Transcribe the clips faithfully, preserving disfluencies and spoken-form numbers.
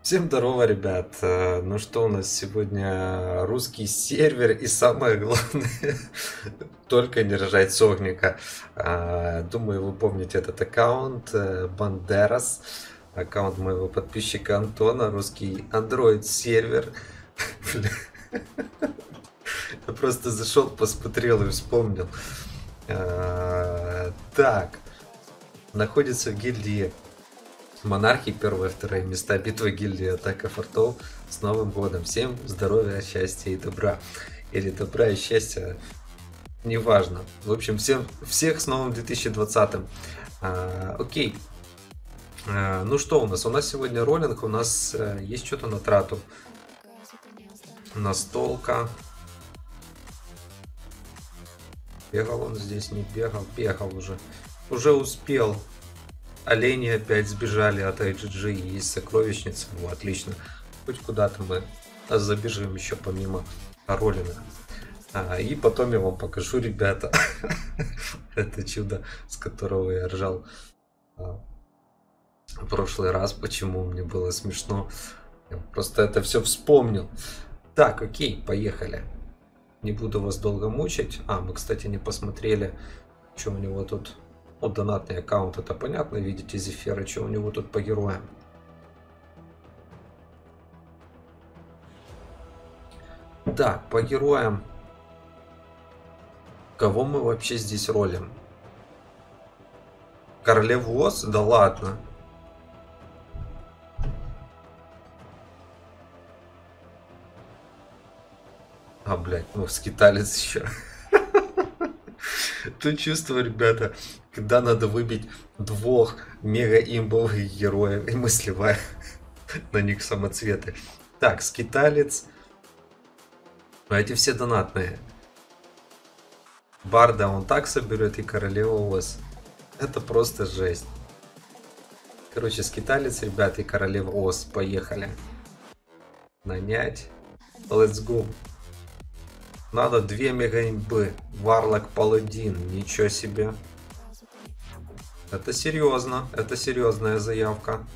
Всем здорово, ребят. Э, Ну что, у нас сегодня русский сервер и самое главное, только не рожать согника. А, Думаю, вы помните этот аккаунт э, Бандерас, аккаунт моего подписчика Антона, русский Android сервер. Бля, я просто зашел, посмотрел и вспомнил. А, Так, находится в гильдии Монархии, первые, вторые места, битва гильдии, атака фортов. С Новым годом! Всем здоровья, счастья и добра. Или добра и счастья, неважно. В общем, всем, всех с новым две тысячи двадцатым. А, окей. А, ну что у нас? У нас сегодня роллинг, у нас а, есть что-то на трату. Настолка. Бегал он здесь, не бегал, бегал уже. Уже успел. Олени опять сбежали от ай джи джи, есть сокровищница, ну отлично. Хоть куда-то мы забежим еще помимо роллинга. А, и потом я вам покажу, ребята, это чудо, с которого я ржал а, в прошлый раз, почему мне было смешно. Я просто это все вспомнил. Так, окей, поехали. Не буду вас долго мучить. А, мы, кстати, не посмотрели, что у него тут. Ну, донатный аккаунт, это понятно, видите, Зефира, что у него тут по героям. Так, по героям. Кого мы вообще здесь ролим? Королеву Ос? Да ладно. А, блядь, ну скиталец еще. То чувство, ребята, когда надо выбить двух мега имбовых героев, и мы сливаем на них самоцветы. Так, скиталец. А эти все донатные. Барда он так соберет, и королева Ос. Это просто жесть. Короче, скиталец, ребята, и королева Ос. Поехали. Нанять. Let's go. Надо две мега имбы. Варлок Паладин. Ничего себе. Это серьезно. Это серьезная заявка.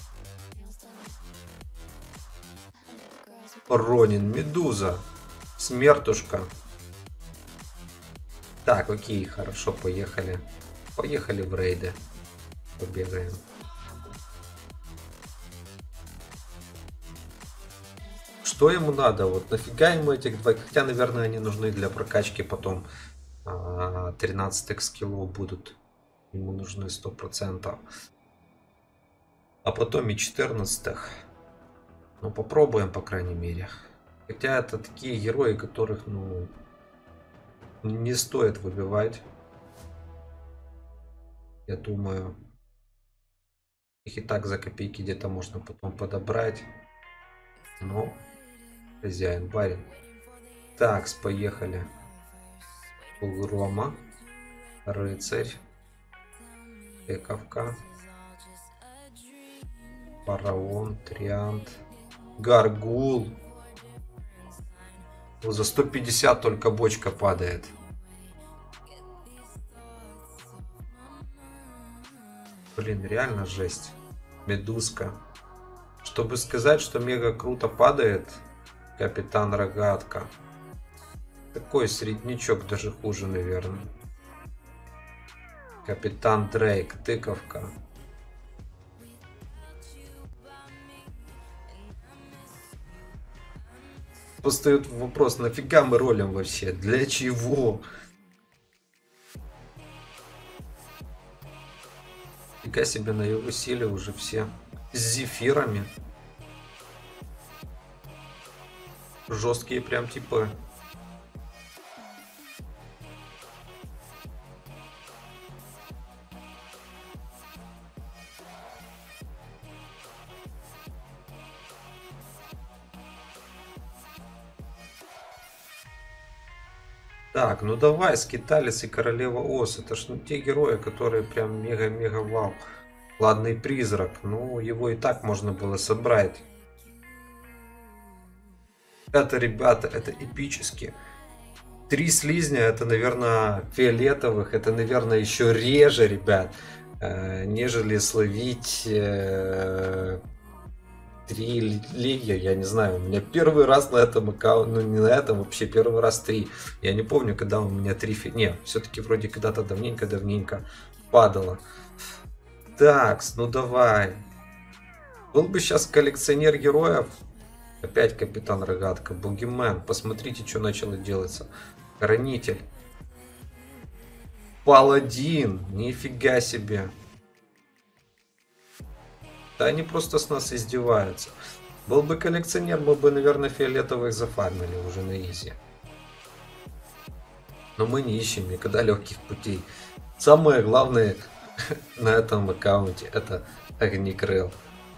Ронин Медуза. Смертушка. Так, окей, хорошо, поехали. Поехали в рейды. Побегаем. Что ему надо? Вот нафига ему этих два? Хотя, наверное, они нужны для прокачки потом. тринадцать скиллов будут. Ему нужны сто процентов. А потом и четырнадцать. Ну, попробуем, по крайней мере. Хотя это такие герои, которых, ну, не стоит выбивать. Я думаю, их и так за копейки где-то можно потом подобрать. Но хозяин барин. Так, поехали. Грома. Рыцарь. Эковка. Фараон. Триант. Гаргул. За сто пятьдесят только бочка падает. Блин, реально жесть. Медузка. Чтобы сказать, что мега круто падает, Капитан Рогатка. Такой среднячок, даже хуже, наверное. Капитан Дрейк, тыковка. Постает вопрос, нафига мы ролим вообще? Для чего? Фига себе, на его силе уже все с зефирами. Жесткие прям типы. Так, ну давай, скиталец и королева Ос. Это ж ну, те герои, которые прям мега-мега вау. Ладный призрак. Ну, его и так можно было собрать. Это, ребята, это эпически. Три слизня, это, наверное, фиолетовых. Это, наверное, еще реже, ребят. Нежели словить три лиги, я не знаю, у меня первый раз на этом аккаунте, ну не на этом, вообще первый раз три. Я не помню, когда у меня три, не, все-таки вроде когда-то давненько-давненько падало. Такс, ну давай. Был бы сейчас коллекционер героев. Опять капитан Рогатка, Бугимен. Посмотрите, что начало делаться. Хранитель. Паладин. Нифига себе. Да они просто с нас издеваются. Был бы коллекционер, мы бы, наверное, фиолетовых зафармили уже на изи. Но мы не ищем никогда легких путей. Самое главное на этом аккаунте это Огнекрыл.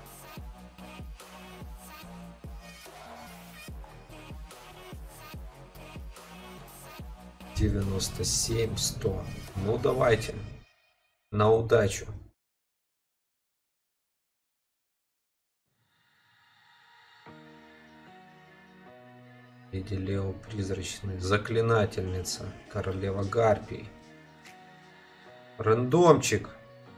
девяносто семь сто. Ну давайте. На удачу. Лео призрачный. Заклинательница. Королева Гарпий. Рандомчик.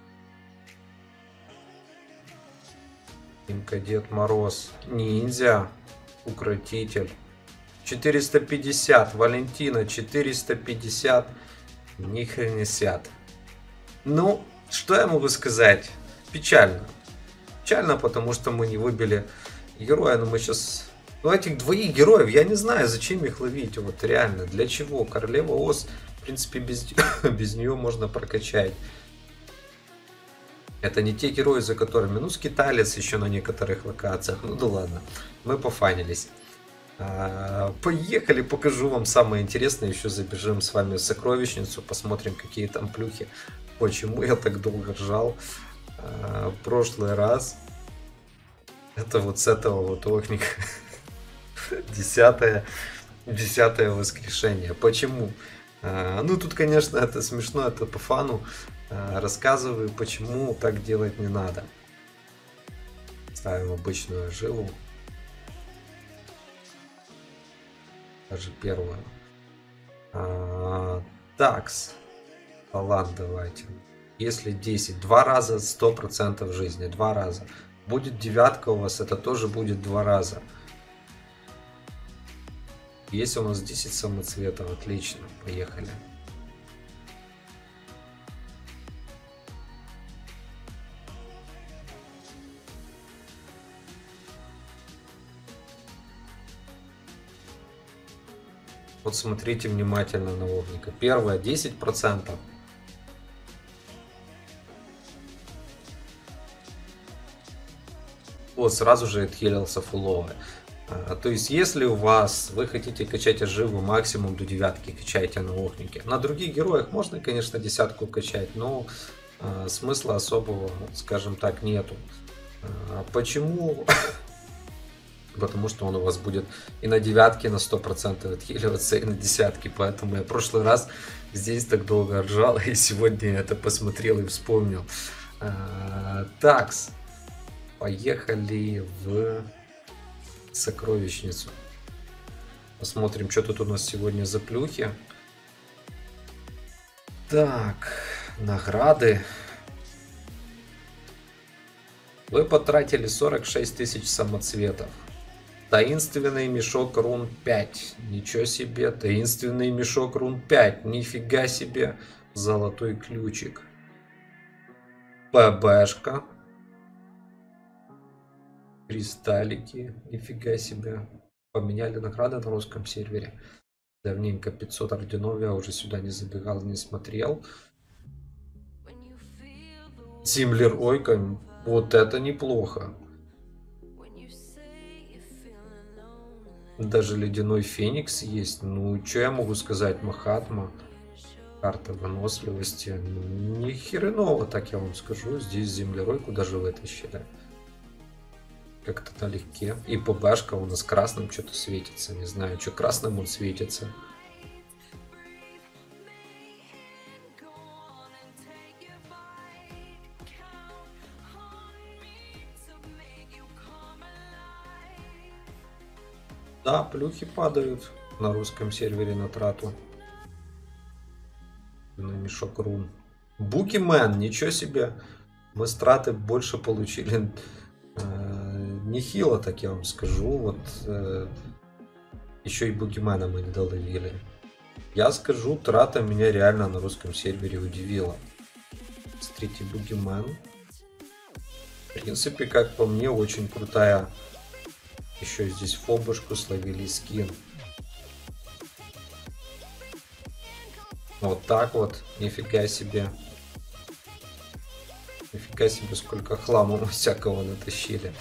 Имка Дед Мороз. Ниндзя. Укротитель. четыреста пятьдесят. Валентина. четыреста пятьдесят. Ни хренесят. Ну, что я могу сказать? Печально. Печально, потому что мы не выбили героя, но мы сейчас... Ну, этих двоих героев, я не знаю, зачем их ловить. Вот реально, для чего? Королева Ос, в принципе, без, без нее можно прокачать. Это не те герои, за которыми... Ну, скиталец еще на некоторых локациях. Ну, да ладно, мы пофанились. А, поехали, покажу вам самое интересное. Еще забежим с вами в сокровищницу, посмотрим, какие там плюхи. Почему я так долго ржал а, в прошлый раз. Это вот с этого вот огника. Десятое, десятое воскрешение. Почему? А, ну, тут, конечно, это смешно, это по фану. А, рассказываю, почему так делать не надо. Ставим обычную жилу. Даже первую. А, такс. Талант давайте. Если десять, два раза сто процентов жизни. Два раза. Будет девятка у вас, это тоже будет два раза. Есть у нас десять самоцветов, отлично, поехали. Вот смотрите внимательно на огника. Первое десять процентов. Вот сразу же отхилился фуловый. А, то есть, если у вас, вы хотите качать оживу максимум до девятки, качайте на огнике. На других героях можно, конечно, десятку качать, но а, смысла особого, скажем так, нету. А, почему? Потому что он у вас будет и на девятке на сто процентов отхиливаться, и на десятке. Поэтому я в прошлый раз здесь так долго ржал, и сегодня я это посмотрел и вспомнил. А, такс. Поехали в сокровищницу. Посмотрим, что тут у нас сегодня за плюхи. Так, награды. Вы потратили сорок шесть тысяч самоцветов. Таинственный мешок рун пять. Ничего себе. Таинственный мешок рун пять. Нифига себе. Золотой ключик. ПБшка. Кристаллики. Нифига себе. Поменяли награды на русском сервере. Давненько пятьсот орденов я уже сюда не забегал, не смотрел. Зимлер Ойка. Вот это неплохо. Даже ледяной феникс есть. Ну, что я могу сказать? Махатма. Карта выносливости. Ну, не хреново, так я вам скажу. Здесь землеройку даже вытащили. Как-то налегке. И ПБшка у нас красным что-то светится. Не знаю, что красным он светится. Да, плюхи падают на русском сервере на трату. На мешок рун. Бугимен, ничего себе. Мы с траты больше получили, э, нехило, так я вам скажу. Вот э, еще и бугимена мы не доловили. Я скажу, трата меня реально на русском сервере удивила. Смотрите, бугимен. В принципе, как по мне, очень крутая. Еще здесь фобушку словили скин. Вот так вот. Нифига себе. Нифига себе, сколько хлама всякого натащили.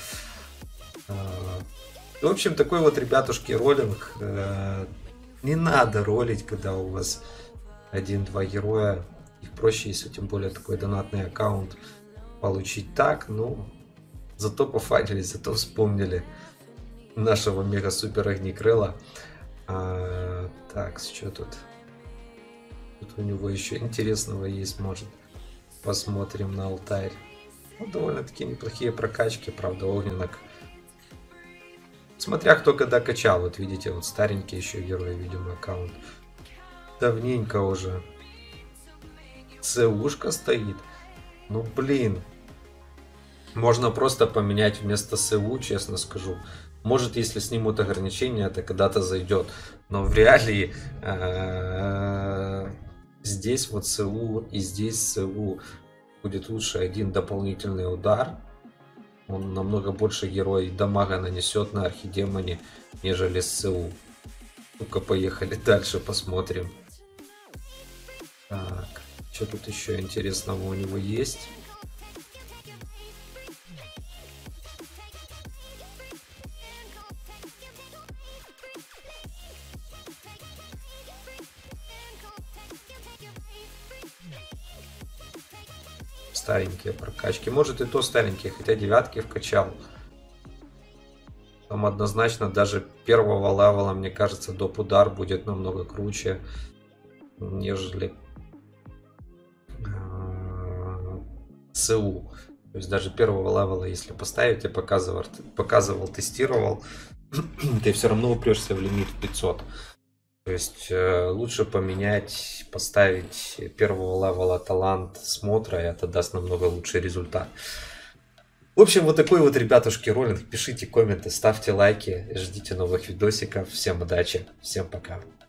В общем, такой вот, ребятушки, роллинг. Не надо ролить, когда у вас один-два героя. Их проще, если тем более такой донатный аккаунт, получить так. Ну, зато пофанились, зато вспомнили нашего мега-супер огнекрыла. А, так, что тут? Тут у него еще интересного есть, может. Посмотрим на алтарь. Ну, довольно-таки неплохие прокачки, правда, огненок. Смотря кто когда качал. Вот видите, вот старенький еще герой, видимо, аккаунт. Давненько уже. ЦУшка стоит. Ну, блин. Можно просто поменять вместо СУ, честно скажу. Может, если снимут ограничения, это когда-то зайдет. Но в реалии здесь вот СУ и здесь СУ будет лучше один дополнительный удар. Он намного больше герой дамага нанесет на архидемоне, нежели СУ. Ну-ка, поехали дальше, посмотрим. Так, что тут еще интересного у него есть? Старенькие прокачки. Может, и то старенькие, хотя девятки вкачал. Там однозначно даже первого левела, мне кажется, доп. Удар будет намного круче, нежели СУ. То есть даже первого левела, если поставить, я показывал, показывал, тестировал, ты все равно упрешься в лимит пятьсот. То есть э, лучше поменять, поставить первого левела талант смотра, и это даст намного лучший результат. В общем, вот такой вот, ребятушки, роллинг. Пишите комменты, ставьте лайки, ждите новых видосиков. Всем удачи, всем пока.